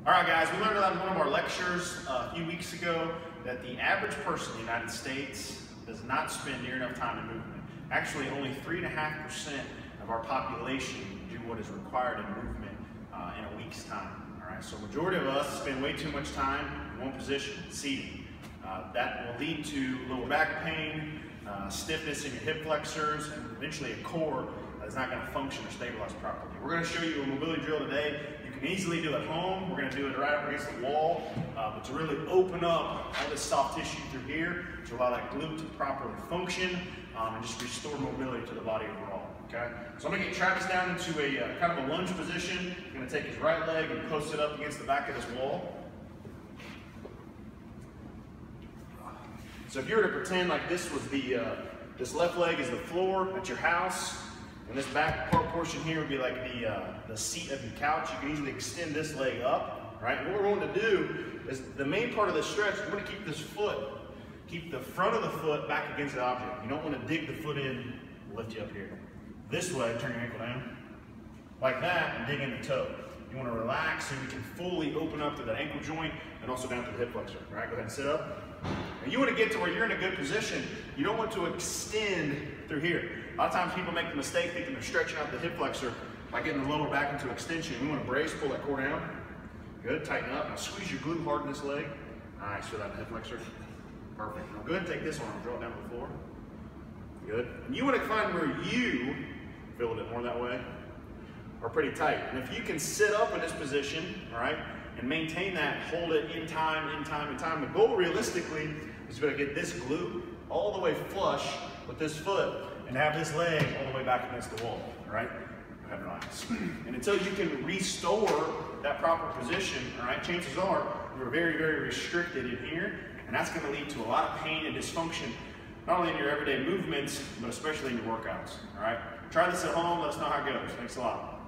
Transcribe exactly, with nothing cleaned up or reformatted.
All right, guys, we learned on one of our lectures uh, a few weeks ago that the average person in the United States does not spend near enough time in movement. Actually, only three point five percent of our population do what is required in movement uh, in a week's time. All right, so majority of us spend way too much time in one position, seating. Uh, that will lead to lower back pain, uh, stiffness in your hip flexors, and eventually a core that's not going to function or stabilize properly. We're going to show you a mobility drill today. You can easily do it at home. We're going to do it right up against the wall, uh, but to really open up all this soft tissue through here to allow that glute to properly function um, and just restore mobility to the body overall. Okay, so I'm going to get Travis down into a uh, kind of a lunge position. I'm going to take his right leg and post it up against the back of this wall. So if you were to pretend like this was the, uh, this left leg is the floor at your house, and this back part portion here would be like the, uh, the seat of your couch. You can easily extend this leg up, right? And what we're going to do is the main part of the stretch, we're going to keep this foot, keep the front of the foot back against the object. You don't want to dig the foot in, lift you up here. This way, turn your ankle down, like that, and dig in the toe. You want to relax so you can fully open up to that ankle joint and also down to the hip flexor. All right, go ahead and sit up. And you want to get to where you're in a good position. You don't want to extend through here. A lot of times people make the mistake thinking they're stretching out the hip flexor by getting the lower back into extension. You want to brace, pull that core down. Good, tighten up. Now squeeze your glute hard in this leg. Nice, feel that hip flexor. Perfect. Now go ahead and take this arm, draw it down to the floor. Good. And you want to find where you feel a bit more that way, are pretty tight. And if you can sit up in this position, all right, and maintain that, hold it in time, in time, in time. The goal realistically is to get this glute all the way flush with this foot and have this leg all the way back against the wall, all right? Go ahead and relax. And until you can restore that proper position, all right, chances are you're very, very restricted in here, and that's gonna lead to a lot of pain and dysfunction, not only in your everyday movements, but especially in your workouts, all right? Try this at home, let us know how it goes. Thanks a lot.